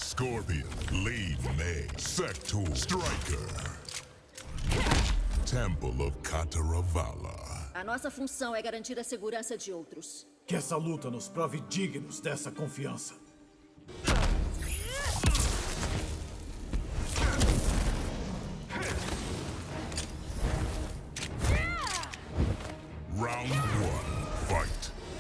Scorpion, lead May, Sector, Striker. Temple of Kataravala. A nossa função é garantir a segurança de outros. Que essa luta nos prove dignos dessa confiança. Round 1, fight.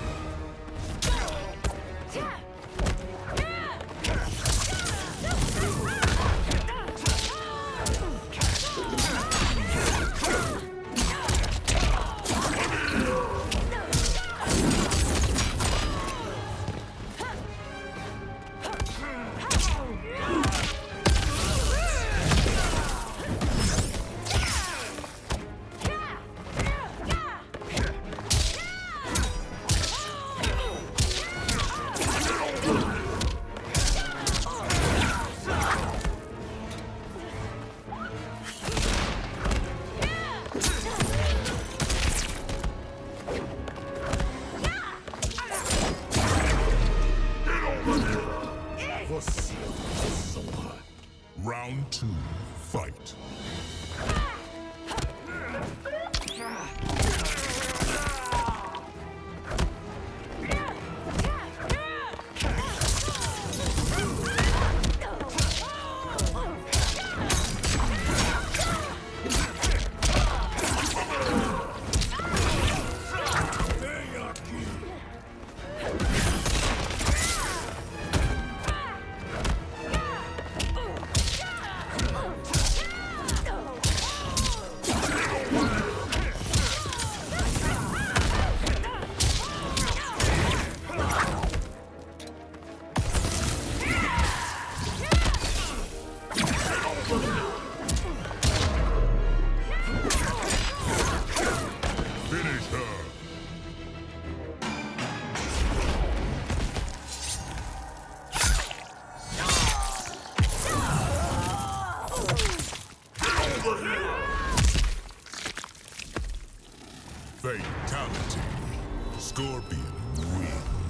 Você desonra. Round 2, fight. Finish her. Fatality. Scorpion wins.